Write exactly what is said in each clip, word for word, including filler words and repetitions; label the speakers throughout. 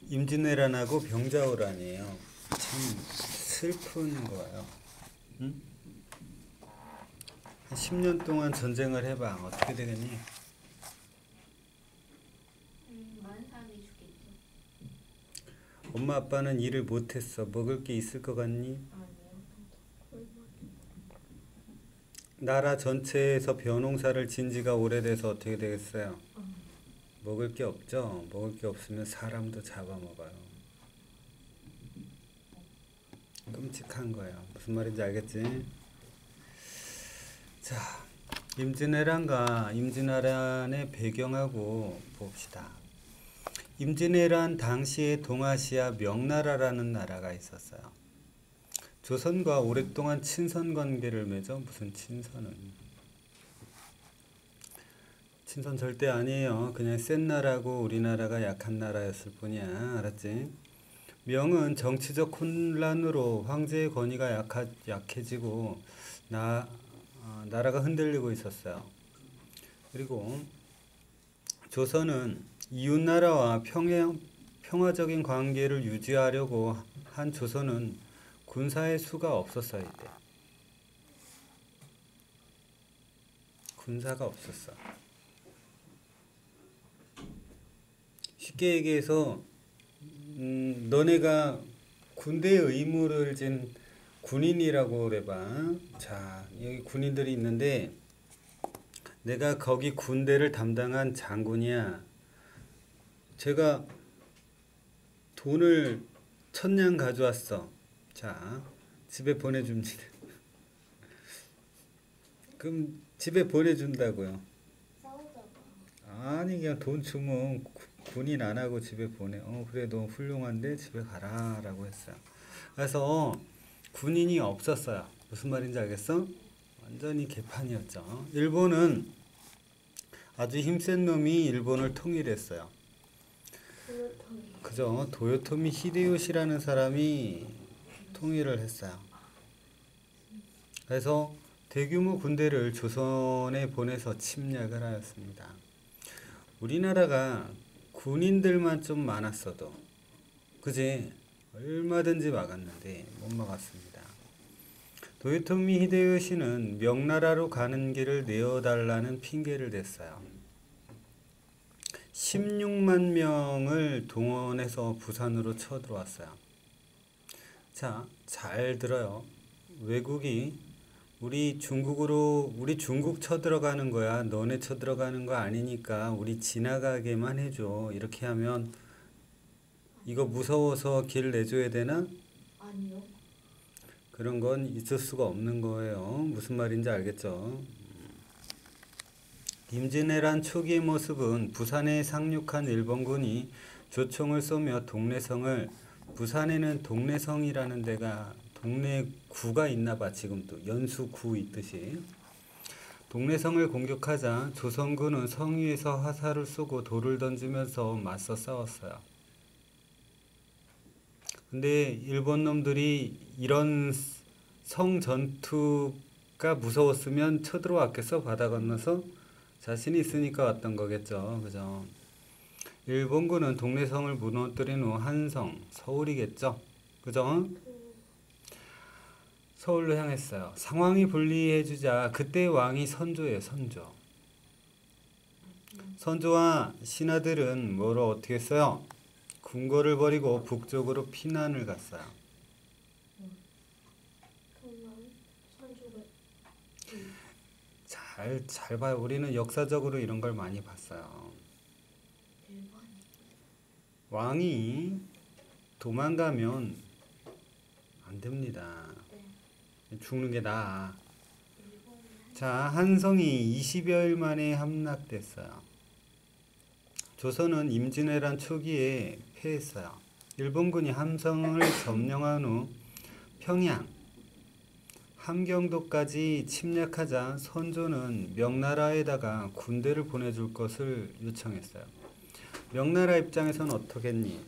Speaker 1: 임진왜란하고 병자호란이에요. 참 슬픈 거예요. 응? 십 년 동안 전쟁을 해봐. 어떻게 되겠니?
Speaker 2: 음, 많은 사람이 죽겠죠.
Speaker 1: 엄마 아빠는 일을 못했어. 먹을 게 있을 것 같니?
Speaker 2: 아니요.
Speaker 1: 나라 전체에서 벼농사를 진 지가 오래돼서 어떻게 되겠어요?
Speaker 2: 음.
Speaker 1: 먹을 게 없죠. 먹을 게 없으면 사람도 잡아먹어요. 끔찍한 거예요. 무슨 말인지 알겠지? 자, 임진왜란과 임진왜란의 배경하고 봅시다. 임진왜란 당시에 동아시아 명나라라는 나라가 있었어요. 조선과 오랫동안 친선 관계를 맺어. 무슨 친선은? 친선 절대 아니에요. 그냥 센 나라고 우리나라가 약한 나라였을 뿐이야. 알았지? 명은 정치적 혼란으로 황제의 권위가 약하, 약해지고 나, 어, 나라가 흔들리고 있었어요. 그리고 조선은 이웃나라와 평화, 평화적인 관계를 유지하려고 한 조선은 군사의 수가 없었어요. 이때. 군사가 없었어. 쉽게 얘기해서 음, 너네가 군대에 의무를 진 군인이라고 그래봐. 자, 여기 군인들이 있는데 내가 거기 군대를 담당한 장군이야. 제가 돈을 천냥 가져왔어. 자, 집에 보내줍니다. 그럼 집에 보내준다고요.
Speaker 2: 싸우다가.
Speaker 1: 아니 그냥 돈 주면 구- 군인 안 하고 집에 보내. 어 그래 너 훌륭한데 집에 가라라고 했어요. 그래서 군인이 없었어요. 무슨 말인지 알겠어? 완전히 개판이었죠. 일본은 아주 힘센 놈이 일본을 통일했어요.
Speaker 2: 도요토미.
Speaker 1: 그죠? 도요토미 히데요시라는 사람이 통일을 했어요. 그래서 대규모 군대를 조선에 보내서 침략을 하였습니다. 우리나라가 군인들만 좀 많았어도 그지? 얼마든지 막았는데 못 막았습니다. 도요토미 히데요시는 명나라로 가는 길을 내어달라는 핑계를 댔어요. 십육만 명을 동원해서 부산으로 쳐들어왔어요. 자, 잘 들어요. 외국이 우리 중국으로 우리 중국 쳐들어가는 거야. 너네 쳐들어가는 거 아니니까 우리 지나가게만 해줘. 이렇게 하면 이거 무서워서 길 내줘야 되나?
Speaker 2: 아니요.
Speaker 1: 그런 건 있을 수가 없는 거예요. 무슨 말인지 알겠죠? 임진왜란 초기의 모습은 부산에 상륙한 일본군이 조총을 쏘며 동래성을 부산에는 동래성이라는 데가 동래구가 있나 봐. 지금도 연수구 있듯이 동래성을 공격하자 조선군은 성 위에서 화살을 쏘고 돌을 던지면서 맞서 싸웠어요. 근데 일본 놈들이 이런 성 전투가 무서웠으면 쳐들어왔겠어? 바다 건너서? 자신이 있으니까 왔던 거겠죠. 그죠? 일본군은 동래성을 무너뜨린 후 한성, 서울이겠죠. 그죠? 서울로 향했어요. 상황이 불리해지자 그때 왕이 선조예요. 선조. 선조와 신하들은 뭐로 어떻게 했어요? 궁궐을 버리고 북쪽으로 피난을 갔어요.
Speaker 2: 정말 선조가. 음.
Speaker 1: 잘, 잘 봐요. 우리는 역사적으로 이런 걸 많이 봤어요.
Speaker 2: 일본이.
Speaker 1: 왕이 도망가면 안 됩니다.
Speaker 2: 네.
Speaker 1: 죽는 게 나아.
Speaker 2: 일본이.
Speaker 1: 자, 한성이 이십여일 만에 함락됐어요. 조선은 임진왜란 초기에 패했어요. 일본군이 함성을 점령한 후 평양, 함경도까지 침략하자 선조는 명나라에다가 군대를 보내줄 것을 요청했어요. 명나라 입장에서는 어떻겠니?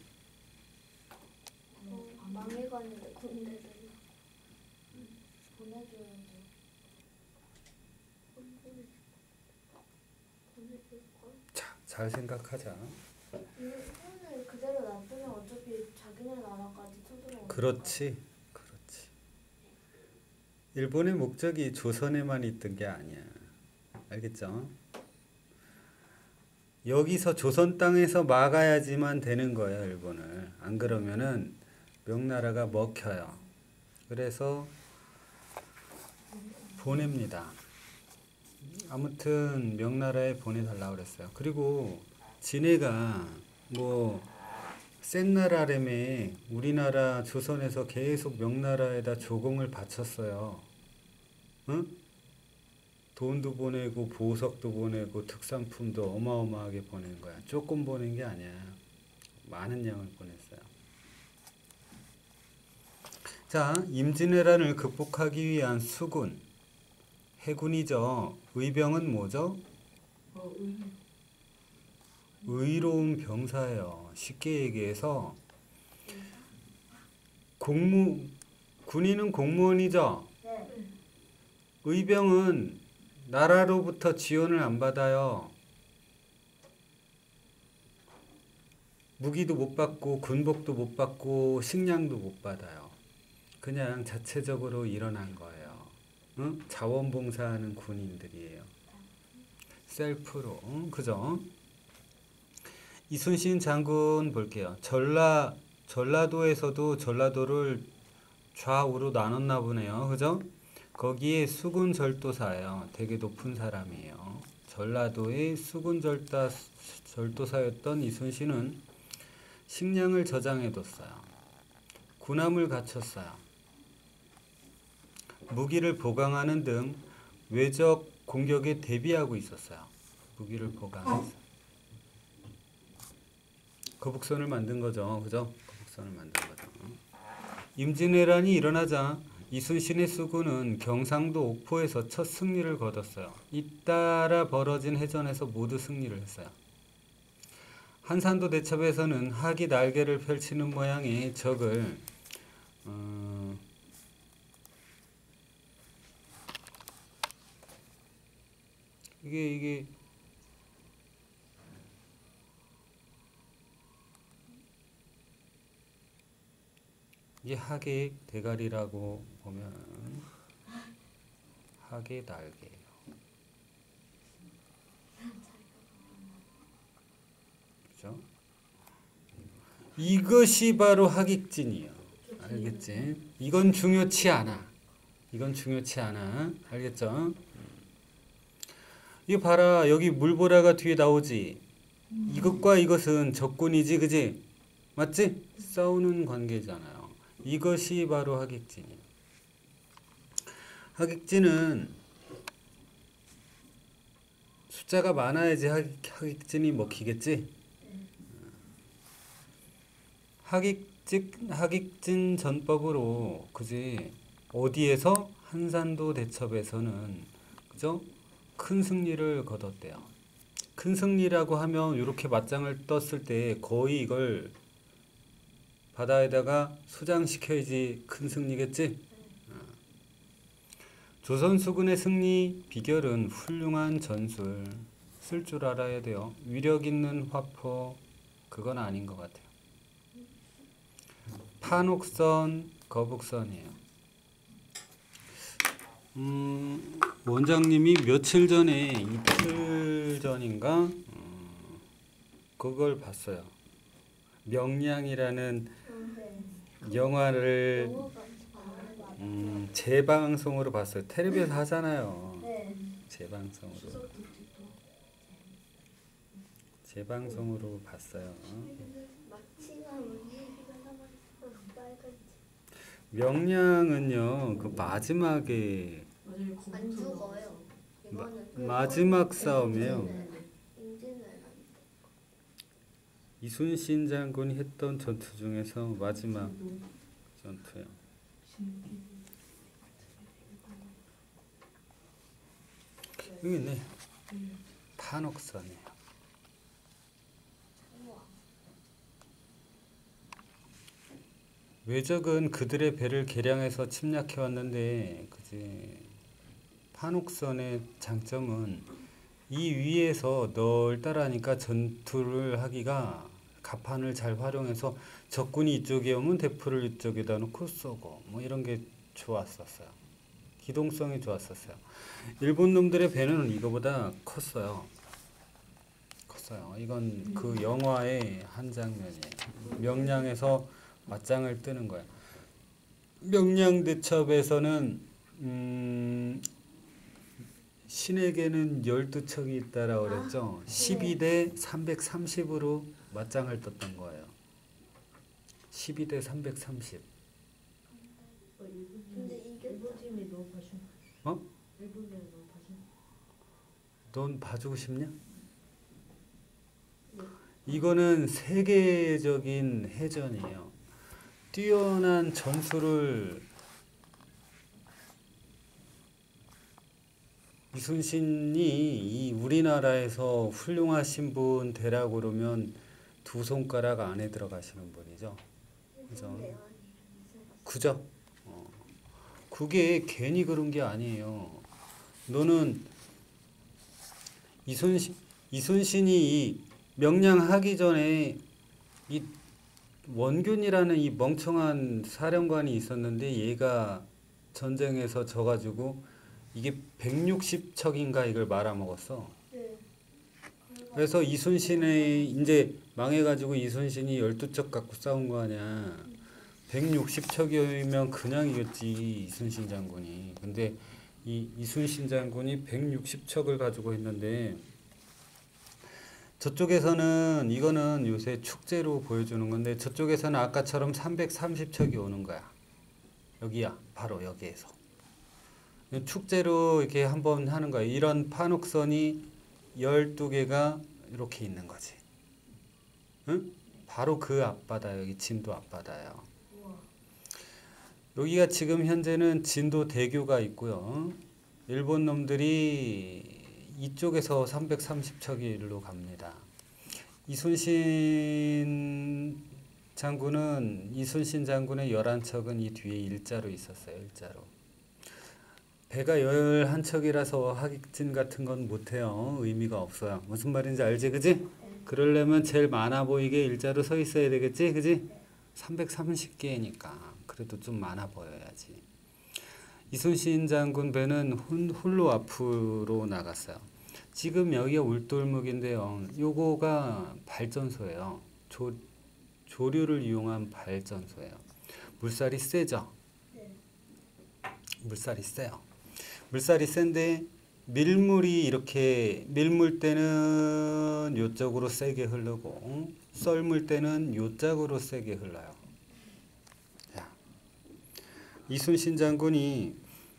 Speaker 2: 어, 망해가는데 군대를 보내줘야죠. 보내줄걸?
Speaker 1: 자, 잘 생각하자.
Speaker 2: 일본을 그대로 놔두면 어쩔
Speaker 1: 그렇지, 그렇지. 일본의 목적이 조선에만 있던 게 아니야. 알겠죠? 여기서 조선 땅에서 막아야지만 되는 거예요, 일본을. 안 그러면은 명나라가 먹혀요. 그래서 보냅니다. 아무튼 명나라에 보내달라고 그랬어요. 그리고 지네가 뭐 센 나라라며 우리나라 조선에서 계속 명나라에다 조공을 바쳤어요. 응? 돈도 보내고 보석도 보내고 특산품도 어마어마하게 보낸 거야. 조금 보낸 게 아니야. 많은 양을 보냈어요. 자, 임진왜란을 극복하기 위한 수군, 해군이죠. 의병은 뭐죠?
Speaker 3: 어, 의,
Speaker 1: 의로운 병사예요. 쉽게 얘기해서 공무 군인은 공무원이죠.
Speaker 2: 네.
Speaker 1: 의병은 나라로부터 지원을 안 받아요. 무기도 못 받고 군복도 못 받고 식량도 못 받아요. 그냥 자체적으로 일어난 거예요. 응? 자원봉사하는 군인들이에요. 셀프로. 응? 그죠? 이순신 장군 볼게요. 전라, 전라도에서도 전라도를 좌우로 나눴나 보네요. 그죠? 거기에 수군 절도사예요. 되게 높은 사람이에요. 전라도의 수군 절다, 절도사였던 이순신은 식량을 저장해뒀어요. 군함을 갖췄어요. 무기를 보강하는 등 외적 공격에 대비하고 있었어요. 무기를 보강했어요. 거북선을 만든 거죠. 그죠? 거북선을 만든 거죠. 임진왜란이 일어나자 이순신의 수군은 경상도 옥포에서 첫 승리를 거뒀어요. 잇따라 벌어진 해전에서 모두 승리를 했어요. 한산도 대첩에서는 학이 날개를 펼치는 모양의 적을 어, 이게 이게 이게 학의 대가리라고 보면 학의 날개예요. 그죠? 이것이 바로 학익진이에요. 알겠지? 이건 중요치 않아. 이건 중요치 않아. 알겠죠? 이거 봐라. 여기 물보라가 뒤에 나오지? 이것과 이것은 적군이지, 그지? 맞지? 싸우는 관계잖아요. 이것이 바로 학익진이에요. 학익진은 숫자가 많아야지 학익진이 먹히겠지? 학익진, 학익진 전법으로, 그지? 어디에서? 한산도 대첩에서는, 그죠? 큰 승리를 거뒀대요. 큰 승리라고 하면 이렇게 맞짱을 떴을 때 거의 이걸 바다에다가 수장시켜야지 큰 승리겠지? 어. 조선 수군의 승리 비결은 훌륭한 전술, 쓸 줄 알아야 돼요. 위력 있는 화포, 그건 아닌 것 같아요. 판옥선, 거북선이에요. 음, 원장님이 며칠 전에, 이틀 전인가? 음, 그걸 봤어요. 명량이라는
Speaker 2: 네.
Speaker 1: 영화를
Speaker 2: 영어가 아,
Speaker 1: 음, 재방송으로 봤어요. 텔레비에서 하잖아요.
Speaker 2: 네.
Speaker 1: 재방송으로.
Speaker 3: 추석 특집도
Speaker 1: 재방송으로 봤어요.
Speaker 2: 마치가 문제기가 남았어. 빨간
Speaker 1: 명량은요, 그 마지막에
Speaker 3: 맞아요.
Speaker 2: 안
Speaker 3: 거북선
Speaker 2: 죽어요.
Speaker 1: 마,
Speaker 2: 이거는
Speaker 1: 마지막 싸움이에요.
Speaker 2: 임진왜란.
Speaker 1: 이순신 장군이 했던 전투 중에서 마지막 전투요. 여기 있네. 판옥선이에요.
Speaker 2: 우와.
Speaker 1: 외적은 그들의 배를 개량해서 침략해 왔는데, 그지? 판옥선의 장점은 이 위에서 널따라니까 전투를 하기가 갑판을 잘 활용해서 적군이 이쪽에 오면 대포를 이쪽에다 놓고 쏘고 뭐 이런 게 좋았었어요. 기동성이 좋았었어요. 일본 놈들의 배는 이거보다 컸어요. 컸어요. 이건 그 영화의 한 장면이에요. 명량에서 맞짱을 뜨는 거예요. 명량대첩에서는 음, 신에게는 열두 척이 있다라고 그랬죠. 십이 대 삼백삼십으로 맞짱을 떴던 거예요. 십이 대 삼백삼십.
Speaker 3: 어, 일본
Speaker 2: 근데
Speaker 3: 팀이
Speaker 2: 이겼다.
Speaker 3: 일본 팀이 너무 봐준.
Speaker 1: 어?
Speaker 3: 일본이 너무 봐준.
Speaker 1: 넌 봐주고 싶냐?
Speaker 3: 네.
Speaker 1: 이거는 세계적인 해전이에요. 뛰어난 전술을 이순신이 이 우리나라에서 훌륭하신 분 되라고 그러면 두 손가락 안에 들어가시는 분이죠. 그죠? 그죠? 어. 그게 괜히 그런 게 아니에요. 너는 이순신, 이순신이 이 명량하기 전에 이 원균이라는 이 멍청한 사령관이 있었는데 얘가 전쟁에서 져가지고 이게 백육십 척인가 이걸 말아먹었어.
Speaker 2: 네.
Speaker 1: 그래서 이순신의 이제 망해가지고 이순신이 열두 척 갖고 싸운 거 아니야. 백육십 척이면 그냥 이겼지 이순신 장군이. 근데 이 이순신 장군이 백육십 척을 가지고 했는데 저쪽에서는 이거는 요새 축제로 보여주는 건데 저쪽에서는 아까처럼 삼백삼십 척이 오는 거야. 여기야 바로 여기에서 축제로 이렇게 한번 하는 거야. 이런 판옥선이 열두 개가 이렇게 있는 거지. 응? 바로 그 앞바다 여기 진도 앞바다예요.
Speaker 3: 우와.
Speaker 1: 여기가 지금 현재는 진도 대교가 있고요. 일본 놈들이 이쪽에서 삼백삼십 척이 일로 갑니다. 이순신 장군은 이순신 장군의 열한 척은 이 뒤에 일자로 있었어요. 일자로. 배가 열한 척이라서 하객진 같은 건 못해요. 의미가 없어요. 무슨 말인지 알지, 그지? 그러려면 제일 많아 보이게 일자로 서 있어야 되겠지, 그지? 삼백삼십 개니까 그래도 좀 많아 보여야지. 이순신 장군 배는 홀로 앞으로 나갔어요. 지금 여기가 울돌목인데요. 요거가 발전소예요. 조, 조류를 이용한 발전소예요. 물살이 세죠?
Speaker 2: 네.
Speaker 1: 물살이 세요. 물살이 센데 밀물이 이렇게 밀물 때는 요쪽으로 세게 흐르고 썰물 때는 요쪽으로 세게 흘러요. 자, 이순신 장군이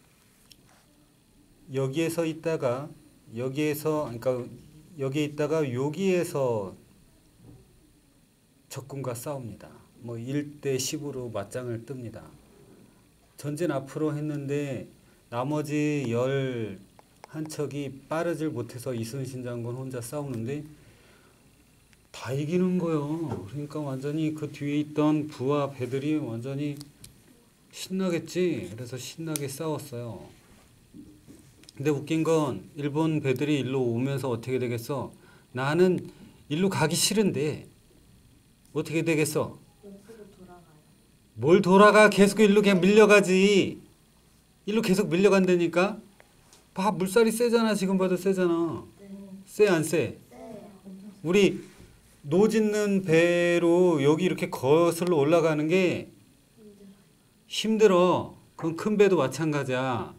Speaker 1: 여기에서 있다가 여기에서 그러니까 여기 있다가 여기에서 적군과 싸웁니다. 뭐 일 대 십으로 맞짱을 뜹니다. 전진 앞으로 했는데 나머지 열한 척이 빠르질 못해서 이순신 장군 혼자 싸우는데 다 이기는 거예요. 그러니까 완전히 그 뒤에 있던 부하 배들이 완전히 신나겠지. 그래서 신나게 싸웠어요. 근데 웃긴 건 일본 배들이 일로 오면서 어떻게 되겠어? 나는 일로 가기 싫은데 어떻게 되겠어?
Speaker 3: 옆으로 돌아가요.
Speaker 1: 뭘 돌아가? 계속 일로 그냥 밀려가지. 일로 계속 밀려간다니까? 봐, 물살이 세잖아. 지금 봐도 세잖아.
Speaker 3: 네.
Speaker 1: 세, 안 세?
Speaker 2: 네.
Speaker 3: 엄청
Speaker 1: 우리 노 짓는 배로 여기 이렇게 거슬러 올라가는 게 힘들어. 그건 큰 배도 마찬가지야.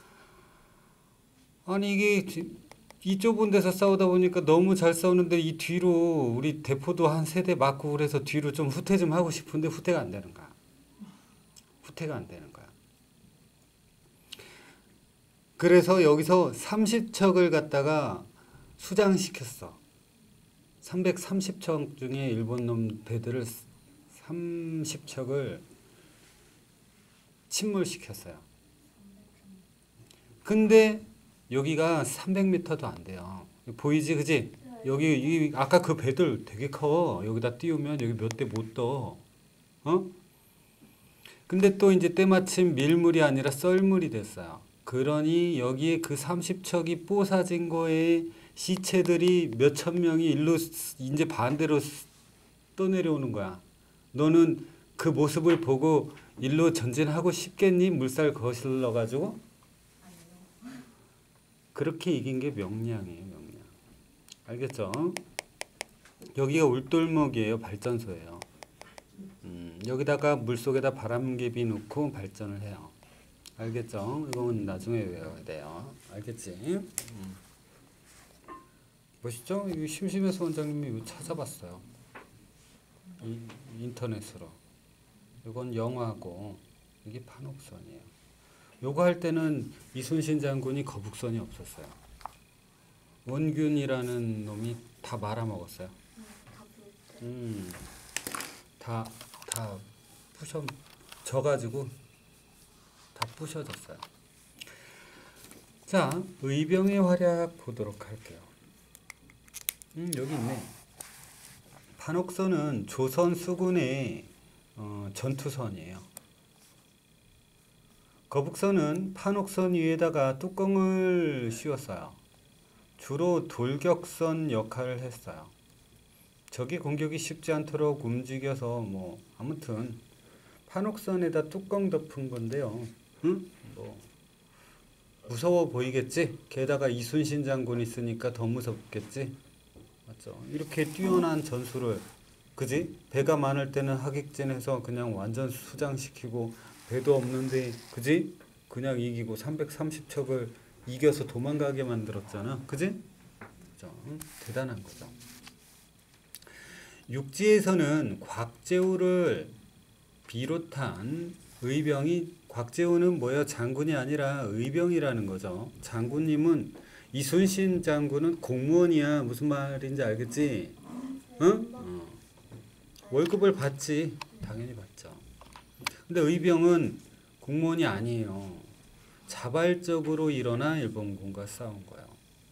Speaker 1: 아니 이게 지- 이 좁은 데서 싸우다 보니까 너무 잘 싸우는데 이 뒤로 우리 대포도 한 세대 맞고 그래서 뒤로 좀 후퇴 좀 하고 싶은데 후퇴가 안 되는 거야. 후퇴가 안 되는 거야. 그래서 여기서 삼십 척을 갖다가 수장시켰어. 삼백삼십 척 중에 일본 놈 배들을 삼십 척을 침몰시켰어요. 근데 여기가 삼백 미터도 안 돼요. 보이지, 그지? 여기 이 아까 그 배들 되게 커. 여기다 띄우면 여기 몇 대 못 떠. 어? 근데 또 이제 때마침 밀물이 아니라 썰물이 됐어요. 그러니 여기에 그 삼십 척이 뽀사진 거에 시체들이 몇천 명이 일로 이제 반대로 떠내려오는 거야. 너는 그 모습을 보고 일로 전진하고 싶겠니? 물살 거슬러 가지고.
Speaker 3: 아니요.
Speaker 1: 그렇게 이긴 게 명량이에요. 명량. 알겠죠? 여기가 울돌목이에요. 발전소예요. 음, 여기다가 물속에다 바람개비 넣고 발전을 해요. 알겠죠? 이건 나중에 외워야 돼요. 알겠지? 음. 멋있죠? 이거 심심해서 원장님이 이거 찾아봤어요. 이, 인터넷으로. 이건 영화고 이게 판옥선이에요. 요거 할 때는 이순신 장군이 거북선이 없었어요. 원균이라는 놈이 다 말아먹었어요.
Speaker 2: 다 부을 때.
Speaker 1: 음, 다, 다 부셔, 져가지고 다 부셔졌어요. 자, 의병의 활약 보도록 할게요. 음, 여기 있네. 판옥선은 조선 수군의 어, 전투선이에요. 거북선은 판옥선 위에다가 뚜껑을 씌웠어요. 주로 돌격선 역할을 했어요. 적이 공격이 쉽지 않도록 움직여서 뭐 아무튼 판옥선에다 뚜껑 덮은 건데요. 응? 뭐 무서워 보이겠지? 게다가 이순신 장군 있으니까 더 무섭겠지? 맞죠? 이렇게 뛰어난 전술을 그지? 배가 많을 때는 하객진해서 그냥 완전 수장시키고 배도 없는데 그지? 그냥 이기고 삼백삼십 척을 이겨서 도망가게 만들었잖아. 그지? 그죠? 대단한 거죠. 육지에서는 곽재우를 비롯한 의병이 의병은 뭐야? 장군이 아니라 의병이라는 거죠. 장군님은 이순신 장군은 공무원이야. 무슨 말인지 알겠지? 응? 어. 월급을 받지. 당연히 받죠. 근데 의병은 공무원이 아니에요. 자발적으로 일어나 일본군과 싸운 거예요.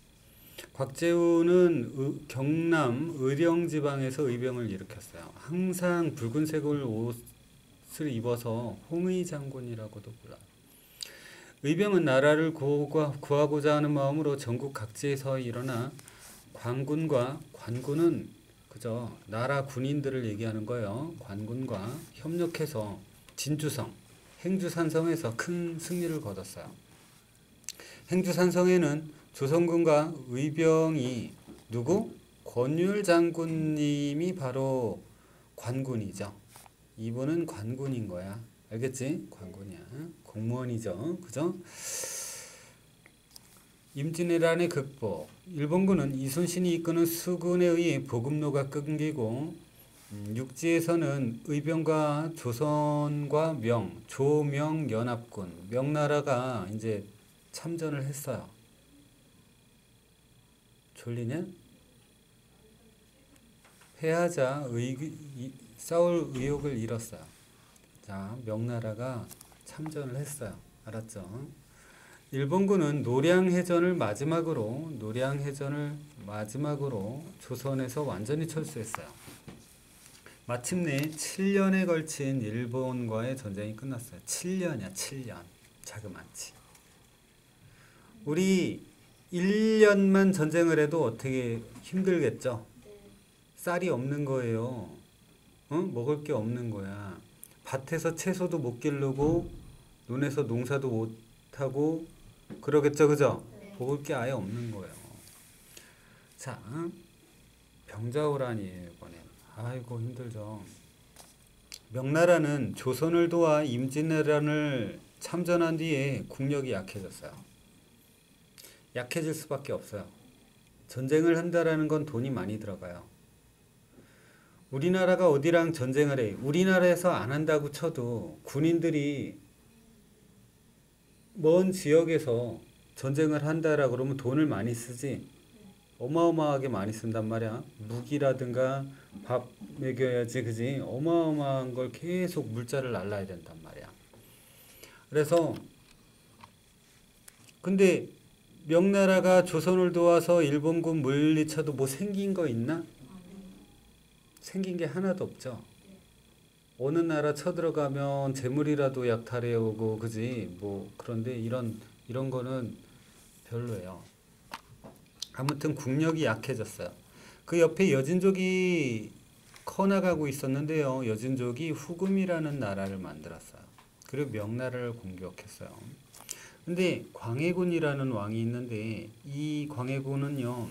Speaker 1: 곽재우는 의, 경남 의령 지방에서 의병을 일으켰어요. 항상 붉은색을 옷을 입어서 홍의 장군이라고도 불러요. 의병은 나라를 구하, 구하고자 하는 마음으로 전국 각지에서 일어나 관군과 관군은 그저 나라 군인들을 얘기하는 거예요. 관군과 협력해서 진주성, 행주산성에서 큰 승리를 거뒀어요. 행주산성에는 조선군과 의병이 누구? 권율 장군님이 바로 관군이죠. 이분은 관군인 거야. 알겠지? 관군이야. 공무원이죠. 그죠? 임진왜란의 극복. 일본군은 이순신이 이끄는 수군에 의해 보급로가 끊기고 음, 육지에서는 의병과 조선과 명, 조명 연합군, 명나라가 이제 참전을 했어요. 졸리냐? 패하자 의, 이, 싸울 의욕을 잃었어요. 자, 명나라가 참전을 했어요. 알았죠? 일본군은 노량해전을 마지막으로 노량해전을 마지막으로 조선에서 완전히 철수했어요. 마침내 칠 년에 걸친 일본과의 전쟁이 끝났어요. 칠 년이야, 칠 년. 자그마치. 우리 일 년만 전쟁을 해도 어떻게 힘들겠죠?
Speaker 2: 네.
Speaker 1: 쌀이 없는 거예요. 어? 먹을 게 없는 거야. 밭에서 채소도 못 기르고 논에서 농사도 못 하고 그러겠죠, 그죠?
Speaker 2: 네.
Speaker 1: 먹을 게 아예 없는 거예요. 자, 병자호란이에요, 이번엔. 아이고, 힘들죠. 명나라는 조선을 도와 임진왜란을 참전한 뒤에 국력이 약해졌어요. 약해질 수밖에 없어요. 전쟁을 한다라는 건 돈이 많이 들어가요. 우리나라가 어디랑 전쟁을 해? 우리나라에서 안 한다고 쳐도 군인들이 먼 지역에서 전쟁을 한다라 그러면 돈을 많이 쓰지. 어마어마하게 많이 쓴단 말이야. 무기라든가 밥 먹여야지, 그지? 어마어마한 걸 계속 물자를 날라야 된단 말이야. 그래서 근데 명나라가 조선을 도와서 일본군 물리쳐도 뭐 생긴 거 있나? 생긴 게 하나도 없죠. 어느 나라 쳐들어가면 재물이라도 약탈해 오고, 그지? 뭐 그런데 이런 이런 거는 별로예요. 아무튼 국력이 약해졌어요. 그 옆에 여진족이 커나가고 있었는데요. 여진족이 후금이라는 나라를 만들었어요. 그리고 명나라를 공격했어요. 근데 광해군이라는 왕이 있는데 이 광해군은요.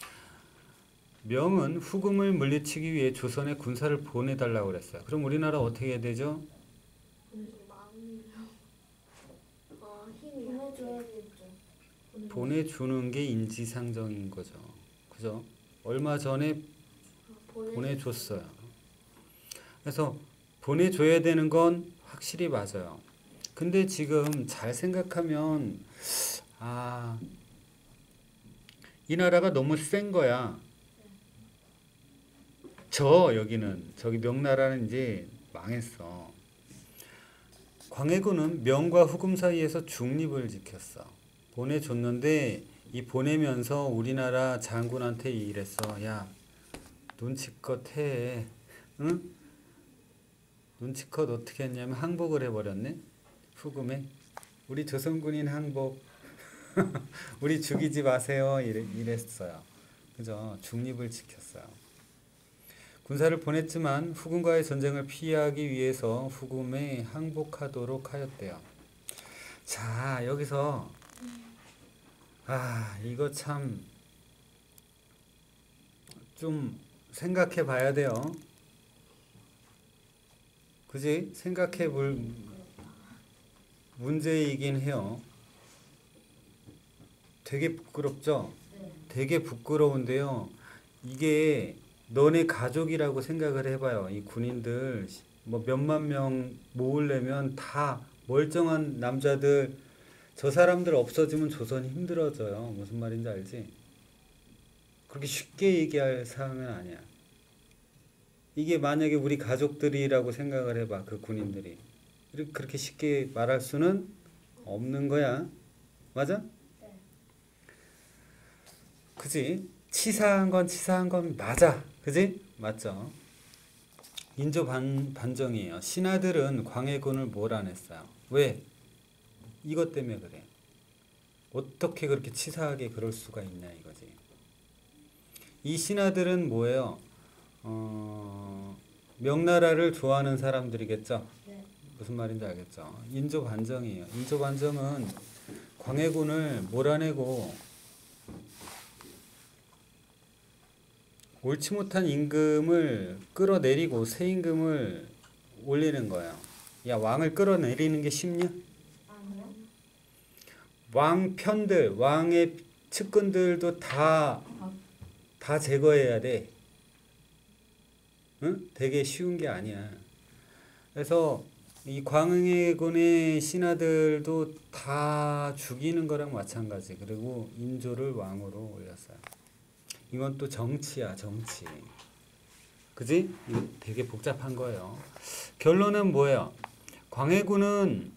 Speaker 1: 명은 후금을 물리치기 위해 조선에 군사를 보내달라고 그랬어요. 그럼 우리나라 어떻게 해야 되죠?
Speaker 2: 마음이요. 어, 힘이
Speaker 3: 보내줘야겠죠.
Speaker 1: 보내주는 게 인지상정인 거죠. 그죠? 얼마 전에 보내줬어요. 그래서 보내줘야 되는 건 확실히 맞아요. 근데 지금 잘 생각하면 아, 이 나라가 너무 센 거야. 저 여기는 저기 명나라는 이제 망했어. 광해군은 명과 후금 사이에서 중립을 지켰어. 보내줬는데 이 보내면서 우리나라 장군한테 이랬어. 야, 눈치껏 해. 응? 눈치껏 어떻게 했냐면 항복을 해버렸네. 후금에. 우리 조선군인 항복. 우리 죽이지 마세요. 이래, 이랬어요. 그죠? 중립을 지켰어요. 군사를 보냈지만 후금과의 전쟁을 피하기 위해서 후금에 항복하도록 하였대요. 자, 여기서 아, 이거 참 좀 생각해 봐야 돼요. 그지? 생각해 볼 문제이긴 해요. 되게 부끄럽죠?
Speaker 3: 네.
Speaker 1: 되게 부끄러운데요. 이게 너네 가족이라고 생각을 해봐요. 이 군인들 뭐 몇만 명 모으려면 다 멀쩡한 남자들, 저 사람들 없어지면 조선이 힘들어져요. 무슨 말인지 알지? 그렇게 쉽게 얘기할 사항은 아니야. 이게 만약에 우리 가족들이라고 생각을 해봐. 그 군인들이 이렇게 그렇게 쉽게 말할 수는 없는 거야. 맞아?
Speaker 2: 네.
Speaker 1: 그지? 치사한 건 치사한 건 맞아. 그지? 맞죠? 인조 반, 반정이에요. 신하들은 광해군을 몰아냈어요. 왜? 이것 때문에 그래. 어떻게 그렇게 치사하게 그럴 수가 있냐 이거지. 이 신하들은 뭐예요? 어, 명나라를 좋아하는 사람들이겠죠?
Speaker 3: 네.
Speaker 1: 무슨 말인지 알겠죠? 인조 반정이에요. 인조 반정은 광해군을 몰아내고 옳지 못한 임금을 끌어내리고 새 임금을 올리는 거예요. 야, 왕을 끌어내리는 게 쉽냐?
Speaker 3: 아니요.
Speaker 1: 왕 편들, 왕의 측근들도 다, 다 제거해야 돼. 응? 되게 쉬운 게 아니야. 그래서 이 광해군의 신하들도 다 죽이는 거랑 마찬가지. 그리고 인조를 왕으로 올렸어요. 이건 또 정치야, 정치. 그지? 이거 되게 복잡한 거예요. 결론은 뭐예요? 광해군은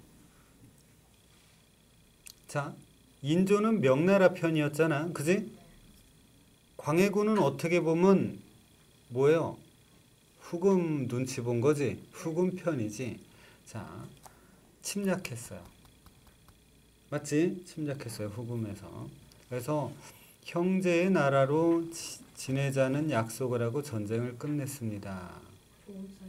Speaker 1: 자, 인조는 명나라 편이었잖아. 그지? 광해군은 어떻게 보면 뭐예요? 후금 눈치 본 거지. 후금 편이지. 자, 침략했어요. 맞지? 침략했어요. 후금에서. 그래서 형제의 나라로 지, 지내자는 약속을 하고 전쟁을 끝냈습니다.
Speaker 3: 좋은 사이.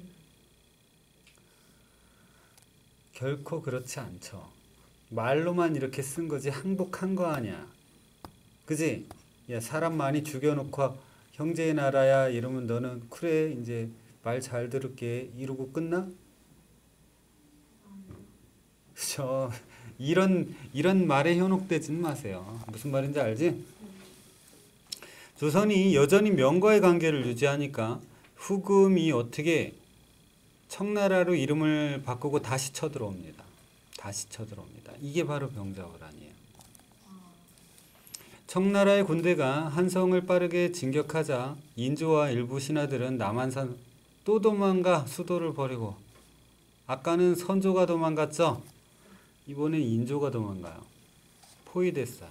Speaker 1: 결코 그렇지 않죠. 말로만 이렇게 쓴 거지 항복한 거 아니야. 그지? 야, 사람 많이 죽여놓고 형제의 나라야 이러면 너는 그래 이제 말 잘 들을게 이러고 끝나? 그죠? 이런 이런 말에 현혹되진 마세요. 무슨 말인지 알지? 조선이 여전히 명과의 관계를 유지하니까 후금이 어떻게 청나라로 이름을 바꾸고 다시 쳐들어옵니다. 다시 쳐들어옵니다. 이게 바로 병자호란이에요. 청나라의 군대가 한성을 빠르게 진격하자 인조와 일부 신하들은 남한산 또 도망가 수도를 버리고, 아까는 선조가 도망갔죠? 이번엔 인조가 도망가요. 포위됐어요.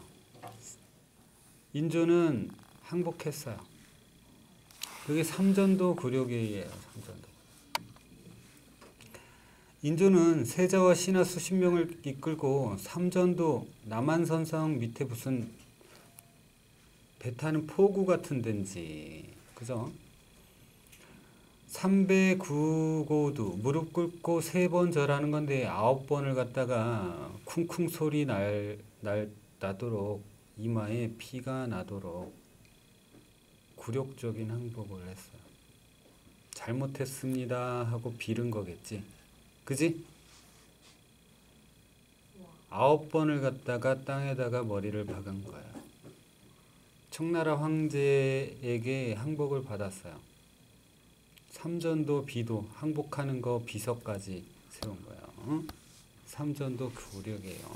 Speaker 1: 인조는 항복했어요. 그게 삼전도 굴욕이에요. 삼전도. 인조는 세자와 신하 수십 명을 이끌고 삼전도 남한선성 밑에 무슨 배 타는 포구 같은 데인지, 그죠? 삼배 구고두 무릎 꿇고 세 번 절하는 건데 아홉 번을 갖다가 쿵쿵 소리 날, 날 나도록 이마에 피가 나도록 굴욕적인 항복을 했어요. 잘못했습니다 하고 빌은 거겠지. 그지? 아홉 번을 갖다가 땅에다가 머리를 박은 거야. 청나라 황제에게 항복을 받았어요. 삼전도 비도 항복하는 거 비서까지 세운 거예요. 어? 삼전도 교력이에요.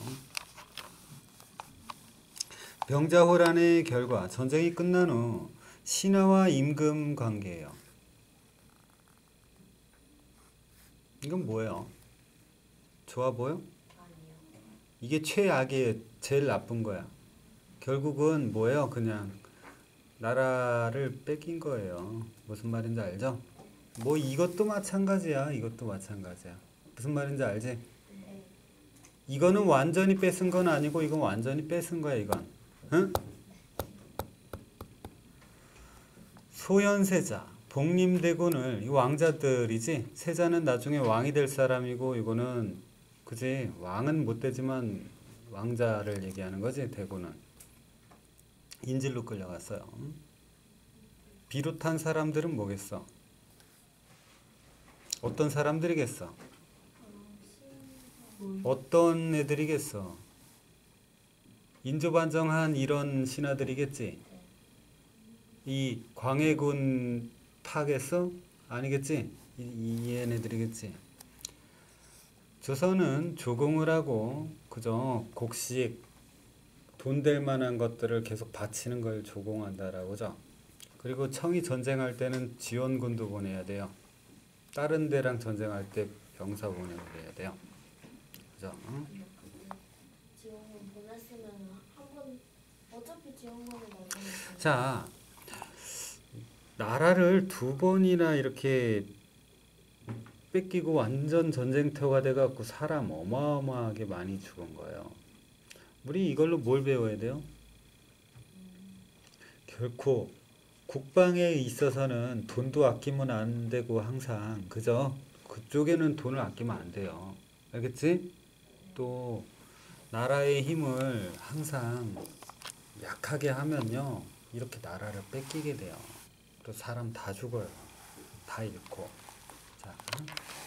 Speaker 1: 병자호란의 결과 전쟁이 끝난 후 신하와 임금 관계예요. 이건 뭐예요? 좋아 보여?
Speaker 3: 아니요.
Speaker 1: 이게 최악의 제일 나쁜 거야. 결국은 뭐예요? 그냥 나라를 뺏긴 거예요. 무슨 말인지 알죠? 뭐 이것도 마찬가지야. 이것도 마찬가지야. 무슨 말인지 알지?
Speaker 3: 네.
Speaker 1: 이거는 완전히 뺏은 건 아니고 이건 완전히 뺏은 거야. 이건. 응? 소현세자, 복림대군을 이 왕자들이지. 세자는 나중에 왕이 될 사람이고 이거는 그지. 왕은 못 되지만 왕자를 얘기하는 거지. 대군은 인질로 끌려갔어요. 비롯한 사람들은 뭐겠어? 어떤 사람들이겠어? 어떤 애들이겠어? 인조반정한 이런 신하들이겠지? 이 광해군 파겠어? 아니겠지? 이, 이 얘네들이겠지? 조선은 조공을 하고 그저 곡식 돈 될 만한 것들을 계속 바치는 걸 조공한다라고죠. 그리고 청이 전쟁할 때는 지원군도 보내야 돼요. 다른 데랑 전쟁할 때 병사 보내야 돼요. 그죠? 응?
Speaker 2: 지원금 보냈으면 한 번 어차피 지원금을 넣어놓으니까.
Speaker 1: 자, 나라를 두 번이나 이렇게 뺏기고 완전 전쟁터가 돼갖고 사람 어마어마하게 많이 죽은 거예요. 우리 이걸로 뭘 배워야 돼요? 결코 국방에 있어서는 돈도 아끼면 안 되고 항상 그죠? 그쪽에는 돈을 아끼면 안 돼요. 알겠지? 또 나라의 힘을 항상 약하게 하면요 이렇게 나라를 뺏기게 돼요. 또 사람 다 죽어요. 다 잃고. 자.